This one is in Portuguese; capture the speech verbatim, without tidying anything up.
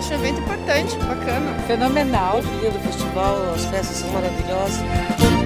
acho um evento importante, bacana. Fenomenal. Muito lindo o festival, as festas são maravilhosas.